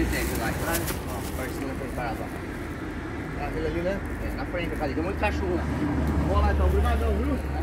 de tempo lá, tá? Ó, parceiro preparado, ó. Aquele ali, né? É, na frente, cara, tem muito cachorro lá. Vamos lá então, obrigadão, viu?